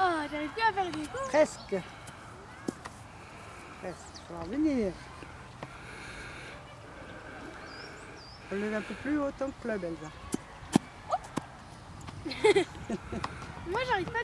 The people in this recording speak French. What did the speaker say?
Oh, j'arrive plus à faire des coups. Presque. Presque. Ça va revenir. On lève un peu plus haut ton club, Elsa. Moi, j'arrive pas.